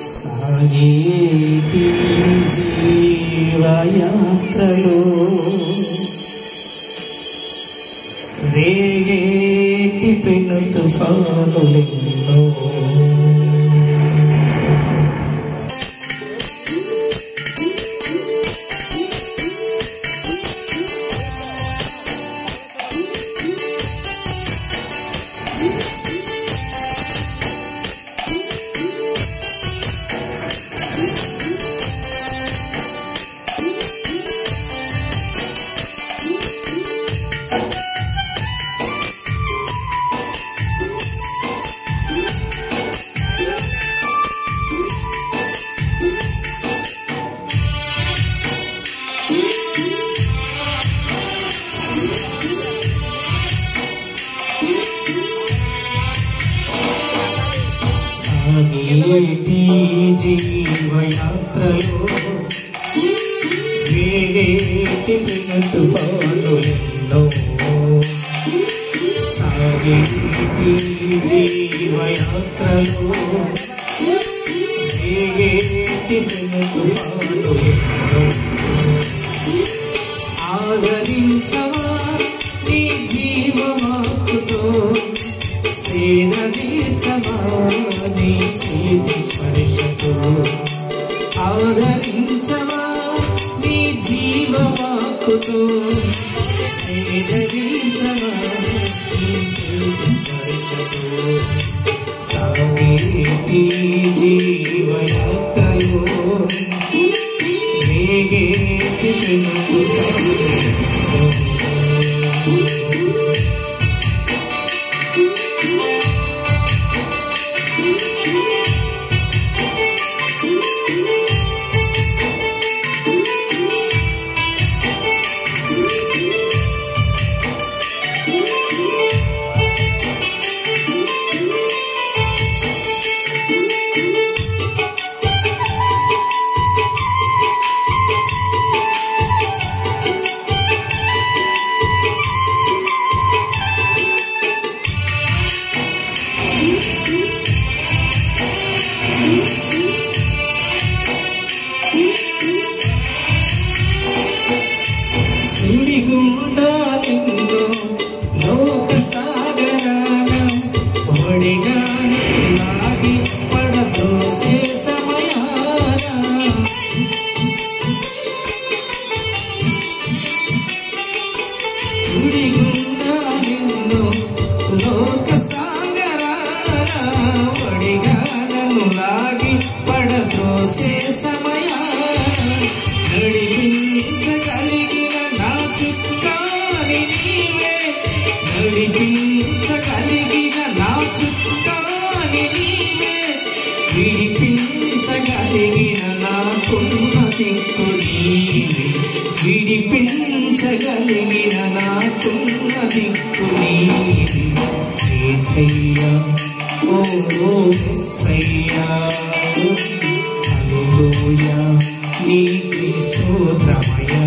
సాగేటి జీవయాత్రలో రేగేటి పెను తుఫానులెన్నో సాగేటి జీవయాత్రలో రేగేటి పెను తుఫానులెన్నో సాగేటి జీవయాత్రలో రేగేటి పెను తుఫానులెన్నో ఆదరించవా నీ జీవవాక్కుతో సేద తీర్చవా నీ చేతి స్పర్శతో ఆదరించవా నీ జీవవాక్కుతో సేద తీర్చవా నీ చేతి స్పర్శతో సాగేటి జీవయాత్రలో రేగేటి పెను తుఫానులెన్నో సుడిగుండాలెన్నో లోక సాగరాన ఒడిగాను లాగి పడదోసే సమయాన సుడిగుండాలెన్నో లోక సాగరాన ఒడిగాను లాగి పడదోసే సమయాన నడిపించగలిగిన నా చుక్కాని నీవే నడిపించగలిగిన నా చుక్కాని నీవే విడిపించగలిగిన నాకున్న దిక్కు నీవే విడిపించగలిగిన నాకున్న దిక్కు నీవే యేసయ్యా ఓ యేసయ్యా హల్లెలూయా నీకే స్తోత్రమయ్యా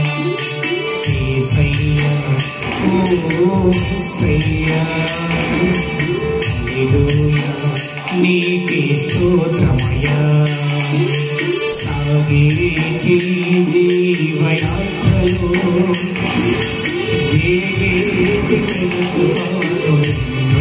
యేసయ్యా ఓ యేసయ్యా హల్లెలూయా నీకే స్తోత్రమయ్యా సాగేటి జీవయాత్రలో రేగేటి పెను తుఫానులెన్నో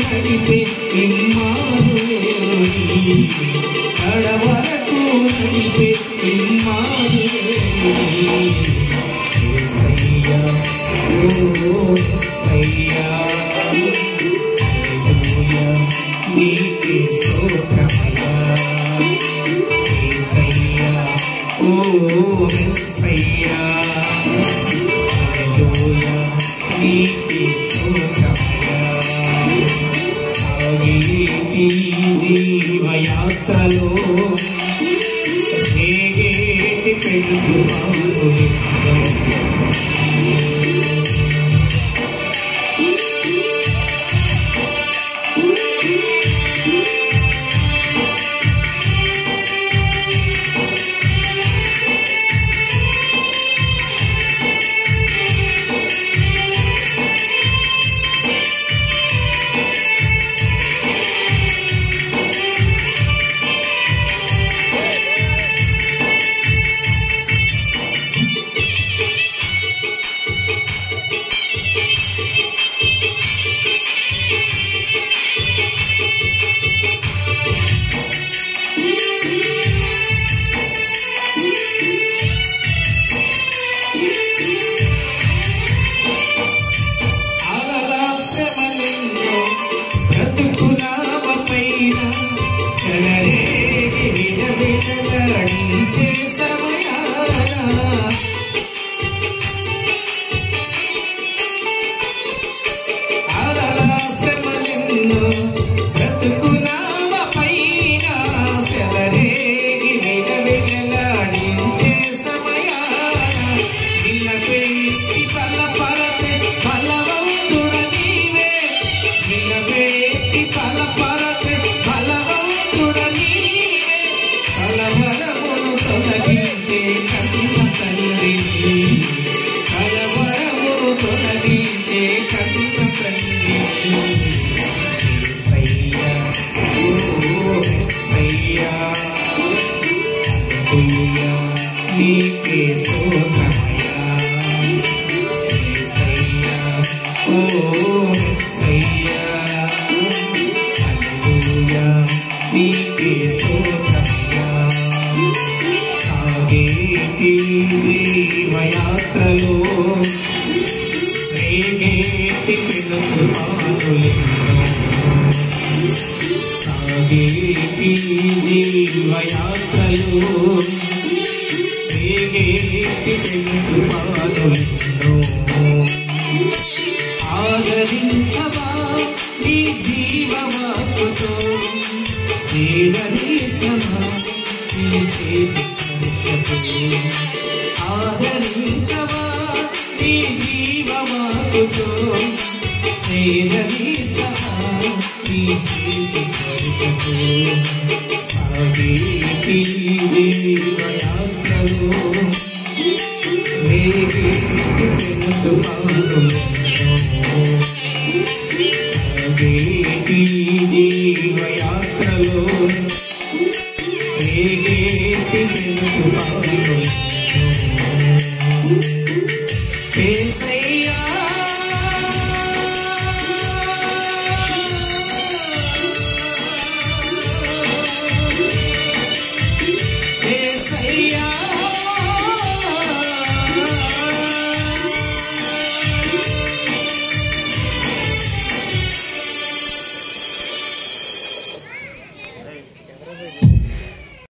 నడిపే ఇమ్మానుయేలుని కడవరకు నడిపే ఇమ్మానుయేలుని యేసయ్యా ఓ యేసయ్యా హల్లెలూయా నీకే స్తోత్రమయ్యా యేసయ్యా ఓ యేసయ్యా హల్లెలూయా నీకే స్తోత్రమయ్యా సాగేటి జీవయాత్రలో రేగేటి పెడుతుమాను నీకే స్తోత్రమయ్యా యేసయ్యా ఓ యేసయ్యా హల్లెలూయా నీకే స్తోత్రమయ్యా సాగేటి జీవయాత్రలో రేగేటి పెనుతుఫానులెన్నో సాగేటి జీవయాత్రలో ఆదరించవా ఈ జీవవాక్కుతో సేదరించవా ఈ సేతి స్పర్శతో ఆదరించవా ఈ జీవవాక్కుతో సేదరించవా ఈ సేతి స్పర్శతో సాగేటి జీవయాత్రలో రేగేటి పెనుతుఫానులెన్నో సాగేటి